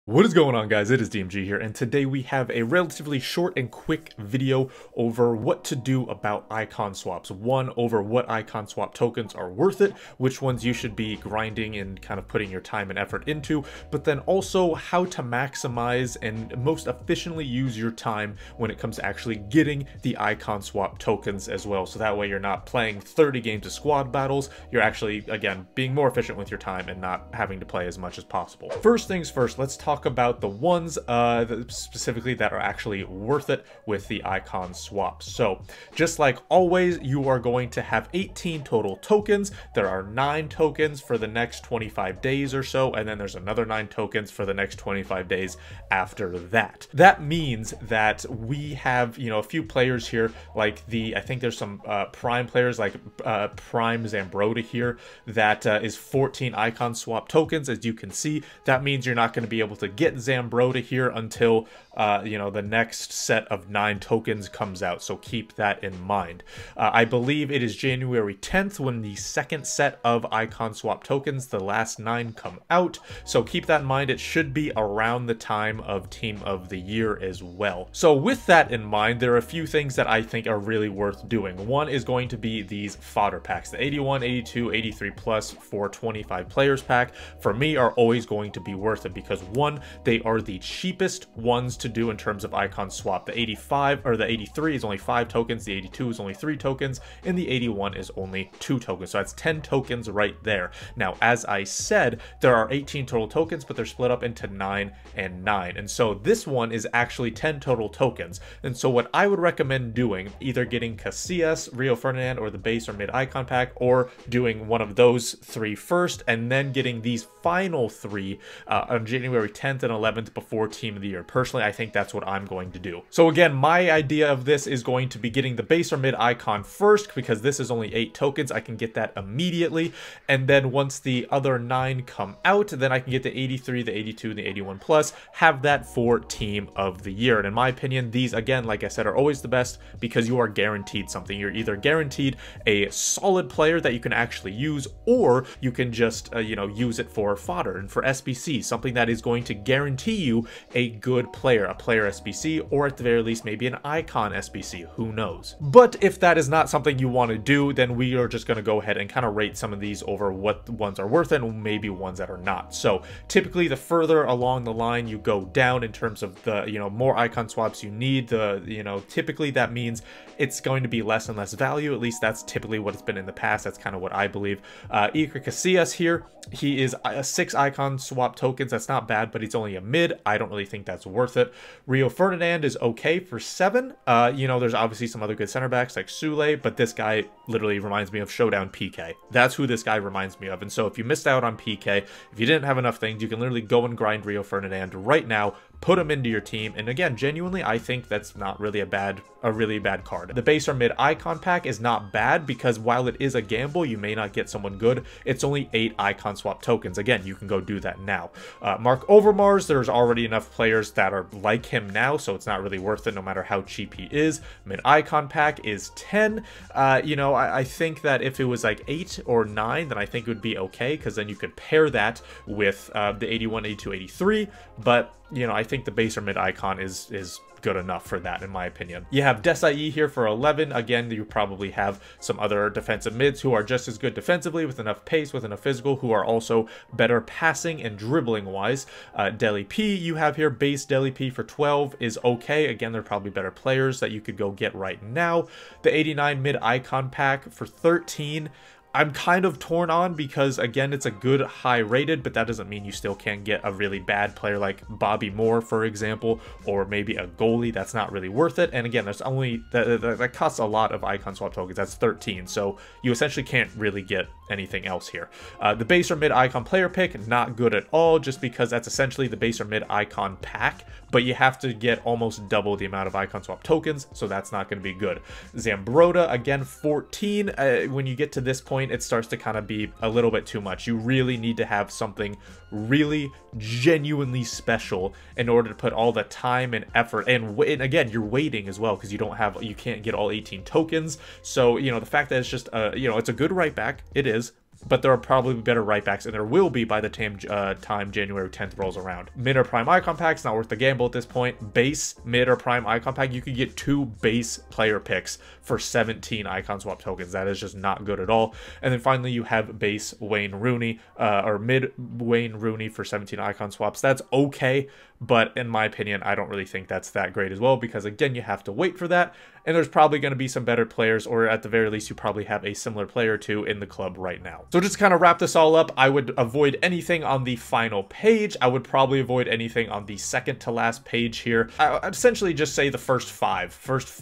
What is going on, guys? It is DMG here, and today we have a relatively short and quick video over what to do about icon swaps. One, over what icon swap tokens are worth it, which ones you should be grinding and kind of putting your time and effort into, but then also how to maximize and most efficiently use your time when it comes to actually getting the icon swap tokens as well. So that way you're not playing 30 games of squad battles, you're actually, again, being more efficient with your time and not having to play as much as possible. First things first, let's talk about the ones specifically that are actually worth it with the icon swaps. So just like always, you are going to have 18 total tokens. There are 9 tokens for the next 25 days or so, and then there's another 9 tokens for the next 25 days after that. That means that we have, a few players here, like I think there's some prime players like Prime Zambroda here that is 14 icon swap tokens. As you can see, that means you're not going to be able to get Zambroda here until the next set of 9 tokens comes out, so keep that in mind. I believe it is January 10th when the second set of icon swap tokens, the last 9, come out, so keep that in mind. It should be around the time of Team of the Year as well. So with that in mind, there are a few things that I think are really worth doing. One is going to be these fodder packs. The 81, 82, 83 plus for 25 players pack for me are always going to be worth it because one, they are the cheapest ones to do in terms of icon swap. The 85 or the 83 is only 5 tokens, the 82 is only 3 tokens, and the 81 is only 2 tokens. So that's 10 tokens right there. Now, as I said, there are 18 total tokens, but they're split up into 9 and 9. And so this one is actually 10 total tokens. And so what I would recommend doing, either getting Casillas, Rio Ferdinand, or the base or mid icon pack, or doing one of those 3 first, and then getting these final 3 on January 10th and 11th before Team of the Year. Personally, I think that's what I'm going to do. So again, my idea of this is going to be getting the base or mid icon first, because this is only 8 tokens. I can get that immediately, and then once the other 9 come out, then I can get the 83, the 82, and the 81 plus, have that for Team of the Year. And in my opinion, these, again, like I said, are always the best because you are guaranteed something. You're either guaranteed a solid player that you can actually use, or you can just use it for fodder and for SBC, something that is going to guarantee you a good player, a player SBC, or at the very least maybe an icon SBC, who knows. But if that is not something you want to do, then we are just going to go ahead and kind of rate some of these over what ones are worth it and maybe ones that are not. So typically the further along the line you go down in terms of the more icon swaps you need, typically that means it's going to be less and less value. At least that's typically what it's been in the past. That's kind of what I believe. Iker Casillas here, he is 6 icon swap tokens. That's not bad, but he's only a mid. I don't really think that's worth it. Rio Ferdinand is okay for 7. There's obviously some other good center backs like Sule, but this guy literally reminds me of Showdown PK. That's who this guy reminds me of. And so if you missed out on PK, if you didn't have enough things, you can literally go and grind Rio Ferdinand right now, put him into your team, and again, genuinely, I think that's not really a really bad card. The base or mid icon pack is not bad because while it is a gamble, you may not get someone good. It's only 8 icon swap tokens. Again, you can go do that now. Mark Overmars, there's already enough players that are like him now, so it's not really worth it no matter how cheap he is. Mid icon pack is 10. I think that if it was like 8 or 9, then I think it would be okay, because then you could pair that with the 81, 82, 83, but I think the base or mid icon is good enough for that, in my opinion. You have Desai here for 11. Again, you probably have some other defensive mids who are just as good defensively, with enough pace, with enough physical, who are also better passing and dribbling wise. Deli P you have here, base Deli P for 12 is okay. Again, they're probably better players that you could go get right now. The 89 mid icon pack for 13, I'm kind of torn on because, again, it's a good high rated, but that doesn't mean you still can't get a really bad player like Bobby Moore, for example, or maybe a goalie. That's not really worth it. And again, there's only that costs a lot of icon swap tokens. That's 13, so you essentially can't really get anything else here. The base or mid icon player pick, not good at all, just because that's essentially the base or mid icon pack, but you have to get almost double the amount of icon swap tokens, so that's not going to be good. Zambroda, again, 14. When you get to this point, it starts to kind of be a little bit too much. You really need to have something really genuinely special in order to put all the time and effort, and again, you're waiting as well because you can't get all 18 tokens. So the fact that it's just it's a good right back, it is, but there are probably better right backs, and there will be by the time January 10th rolls around. Mid or prime icon packs, not worth the gamble at this point. Base, mid, or prime icon pack, you could get 2 base player picks for 17 icon swap tokens. That is just not good at all. And then finally, you have base Wayne Rooney, or mid Wayne Rooney for 17 icon swaps. That's okay, but in my opinion, I don't really think that's that great as well, because again, you have to wait for that, and there's probably going to be some better players, or at the very least, you probably have a similar player or two in the club right now. So just to kind of wrap this all up, I would avoid anything on the final page. I would probably avoid anything on the second to last page here. I'd essentially just say the first five,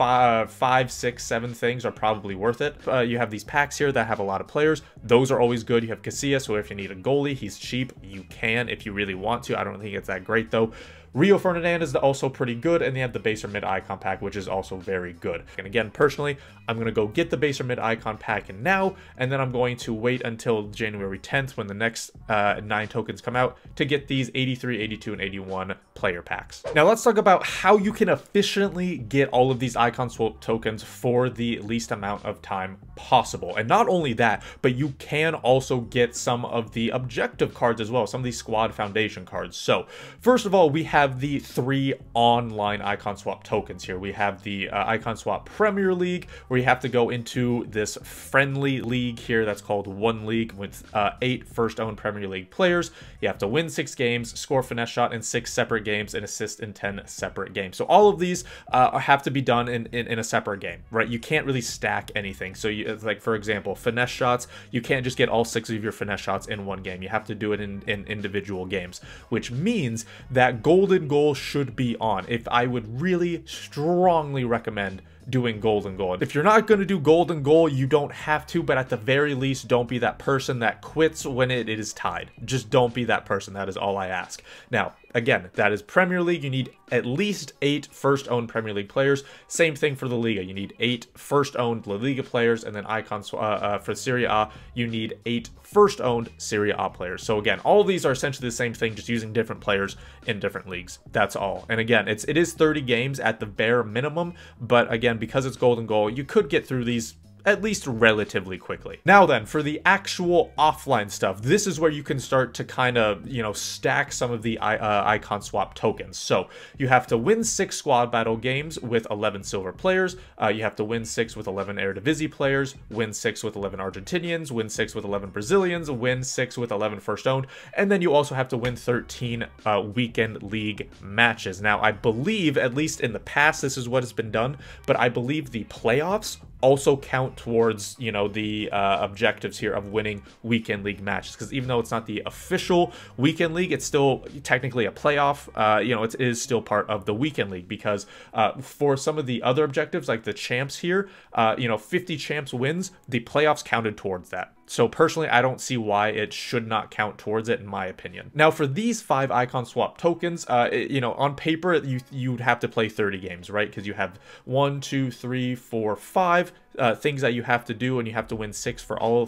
6, 7 things are probably worth it. You have these packs here that have a lot of players. Those are always good. You have Casillas, so if you need a goalie, he's cheap. You can if you really want to. I don't think it's that great though. Rio Ferdinand is also pretty good, and they have the base or mid icon pack, which is also very good. And again, personally, I'm going to go get the base or mid icon pack now, and then I'm going to wait until January 10th when the next 9 tokens come out to get these 83, 82, and 81 player packs. Now let's talk about how you can efficiently get all of these icon swap tokens for the least amount of time possible. And not only that, but you can also get some of the objective cards as well, some of these squad foundation cards. So first of all, we have the 3 online icon swap tokens here. We have the icon swap Premier League, where you have to go into this friendly league here that's called One League with 8 first owned Premier League players. You have to win 6 games, score finesse shot in 6 separate games, and assist in 10 separate games. So all of these have to be done in a separate game, right? You can't really stack anything. So you, like for example, finesse shots, you can't just get all 6 of your finesse shots in one game. You have to do it in individual games, which means that golden goal should be on. If I would really strongly recommend doing golden goal. If you're not going to do golden goal, you don't have to, but at the very least, don't be that person that quits when it is tied. Just don't be that person. That is all I ask. Now, again, that is Premier League. You need at least 8 first-owned Premier League players. Same thing for the Liga. You need 8 first-owned La Liga players, and then icons for Serie A, you need 8 first-owned Serie A players. So again, all of these are essentially the same thing, just using different players in different leagues. That's all. And again, it is 30 games at the bare minimum, but again, because it's golden goal, you could get through these at least relatively quickly. Now then, for the actual offline stuff, this is where you can start to kind of, you know, stack some of the icon swap tokens. So you have to win 6 squad battle games with 11 silver players. You have to win 6 with 11 Eredivisie players, win 6 with 11 Argentinians, win 6 with 11 Brazilians, win 6 with 11 first owned, and then you also have to win 13 weekend league matches. Now, I believe, at least in the past, this is what has been done, but I believe the playoffs also count towards, you know, the objectives here of winning weekend league matches, because even though it's not the official weekend league, it's still technically a playoff. You know, it is still part of the weekend league, because for some of the other objectives, like the champs here, you know, 50 champs wins, the playoffs counted towards that. So personally, I don't see why it should not count towards it, in my opinion. Now, for these 5 icon swap tokens, you know, on paper, you'd have to play 30 games, right? Because you have 1, 2, 3, 4, 5 things that you have to do, and you have to win 6 for all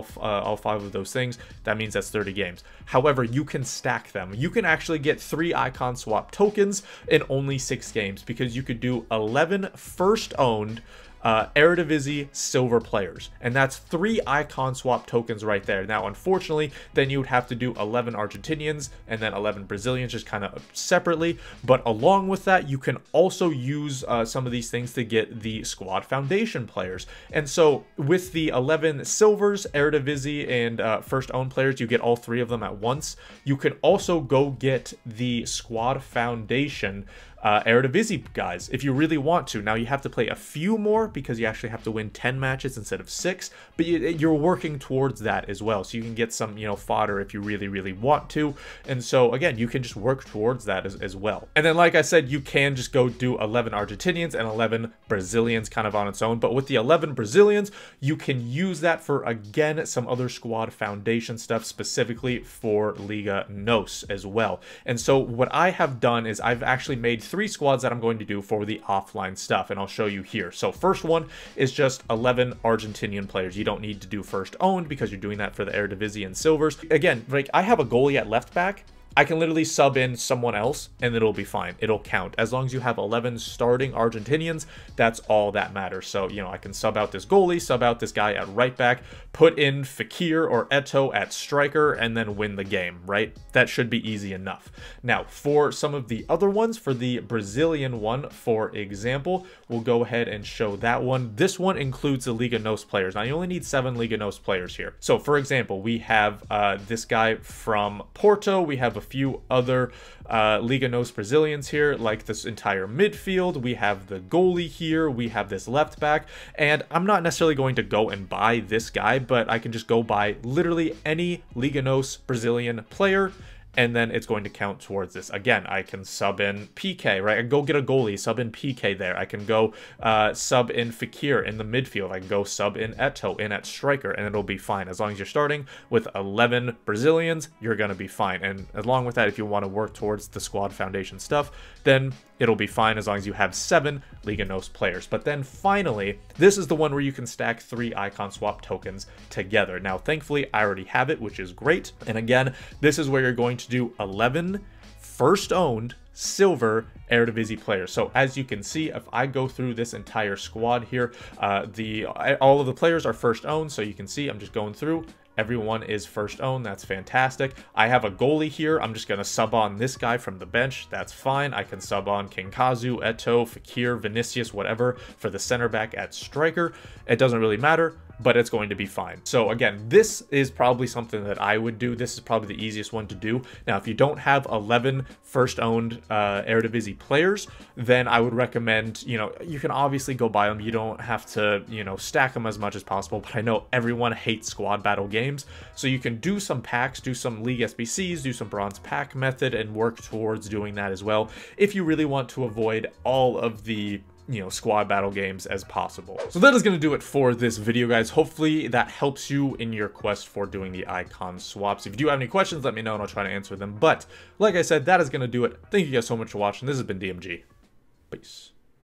5 of those things. That means that's 30 games. However, you can stack them. You can actually get 3 icon swap tokens in only 6 games, because you could do 11 first owned Eredivisie silver players, and that's 3 icon swap tokens right there. Now, unfortunately, then you would have to do 11 Argentinians and then 11 Brazilians, just kind of separately. But along with that, you can also use some of these things to get the squad foundation players. And so with the 11 silvers, Eredivisie, and first owned players, you get all 3 of them at once. You can also go get the squad foundation Eredivisie guys if you really want to. Now, you have to play a few more, because you actually have to win 10 matches instead of 6, but you're working towards that as well, so you can get some, you know, fodder if you really want to. And so again, you can just work towards that as well. And then, like I said, you can just go do 11 Argentinians and 11 Brazilians kind of on its own, but with the 11 Brazilians, you can use that for, again, some other squad foundation stuff, specifically for Liga NOS as well. And so what I have done is I've actually made 3 squads that I'm going to do for the offline stuff, and I'll show you here. So first one is just 11 Argentinian players. You don't need to do first owned, because you're doing that for the Eredivisie and silvers. Again, like, I have a goalie at left back. I can literally sub in someone else and it'll be fine. It'll count. As long as you have 11 starting Argentinians, that's all that matters. So, you know, I can sub out this goalie, sub out this guy at right back, put in Fekir or Eto'o at striker, and then win the game, right? That should be easy enough. Now, for some of the other ones, for the Brazilian one, for example, we'll go ahead and show that one. This one includes the Liga NOS players. Now, you only need 7 Liga NOS players here. So, for example, we have this guy from Porto. We have a few other Liga NOS Brazilians here, like this entire midfield. We have the goalie here. We have this left back. And I'm not necessarily going to go and buy this guy, but I can just go buy literally any Liga NOS Brazilian player, and then it's going to count towards this. Again, I can sub in PK, right? I can go get a goalie, sub in PK there. I can go sub in Fekir in the midfield. I can go sub in Eto'o in at striker, and it'll be fine. As long as you're starting with 11 Brazilians, you're going to be fine. And along with that, if you want to work towards the squad foundation stuff, then it'll be fine as long as you have 7 Liga NOS players. But then finally, this is the one where you can stack 3 icon swap tokens together. Now, thankfully, I already have it, which is great. And again, this is where you're going to do 11 first owned silver Eredivisie players. So as you can see, if I go through this entire squad here, all of the players are first owned. So you can see I'm just going through. Everyone is first owned. That's fantastic. I have a goalie here. I'm just going to sub on this guy from the bench. That's fine. I can sub on Kinkazu, Eto'o, Fekir, Vinicius, whatever for the center back at striker. It doesn't really matter, but it's going to be fine. So again, this is probably something that I would do. This is probably the easiest one to do. Now, if you don't have 11 first owned Eredivisie players, then I would recommend, you know, you can obviously go buy them. You don't have to, you know, stack them as much as possible, but I know everyone hates squad battle games. So you can do some packs, do some League SBCs, do some bronze pack method, and work towards doing that as well, if you really want to avoid all of the, you know, squad battle games as possible. So that is going to do it for this video, guys. Hopefully that helps you in your quest for doing the icon swaps. If you do have any questions, let me know and I'll try to answer them. But like I said, that is going to do it. Thank you guys so much for watching. This has been DMG. Peace.